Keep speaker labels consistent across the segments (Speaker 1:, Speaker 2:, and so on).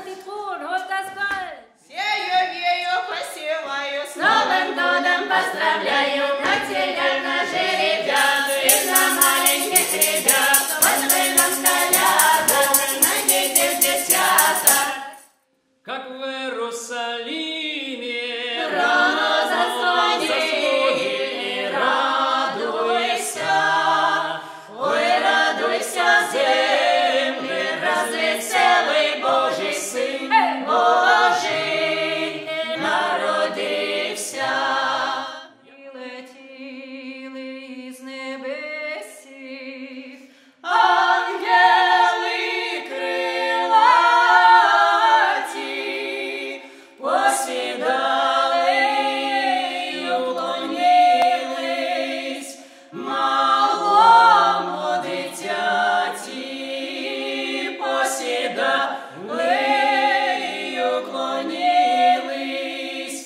Speaker 1: die Truhen, holt das Gold.
Speaker 2: Сею, вею, посеваю,
Speaker 1: С Новым годом поздравляю, на жеребят и на маленьких ребят. Возьми нам колядок, найдите десяток.
Speaker 3: Как в Иерусалиме
Speaker 1: Рано зазвони, радуйся, ой, радуйся, земли, развеселый Божий Сын, Божий народився. І летіли із небесів ангели крилаті, посідали й уклонились малому дитяті, посідали й уклонились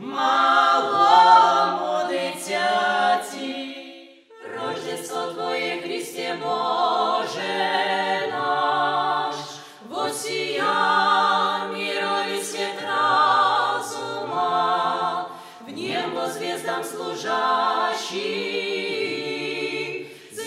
Speaker 1: малому дитяті. Рождество Твоє, Христе Боже наш, воссиял мировый свет разума, в небо звездам служащий,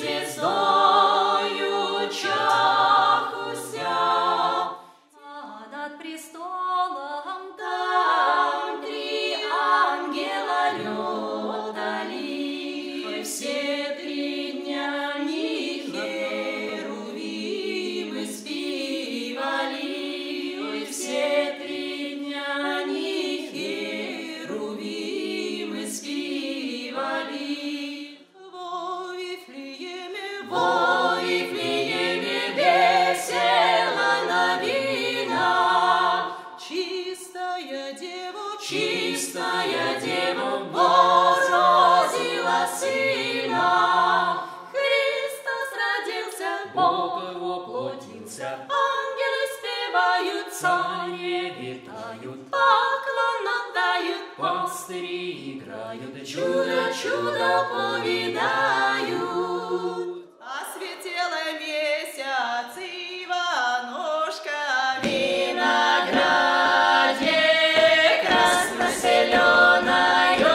Speaker 1: звездою чахуся. А над престолом там 3 ангела летали, все 3 дня в них херувимы спевали, ой, все 3 дня в них херувимы спевали. Во Вифлееме весела новина, чистая дева породила сына. Христос родился,
Speaker 3: Бог воплотился,
Speaker 1: ангелы спевают,
Speaker 3: цари витают,
Speaker 1: поклон отдают,
Speaker 3: пастыри играют,
Speaker 1: чудо повидают.
Speaker 2: осветила месяц Иванушка,
Speaker 1: Винограде красно-зеленою.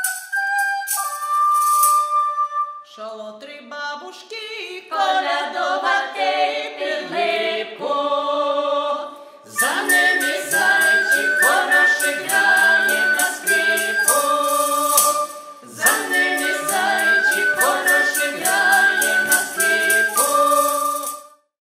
Speaker 2: шалотры бабушки,
Speaker 1: Колядок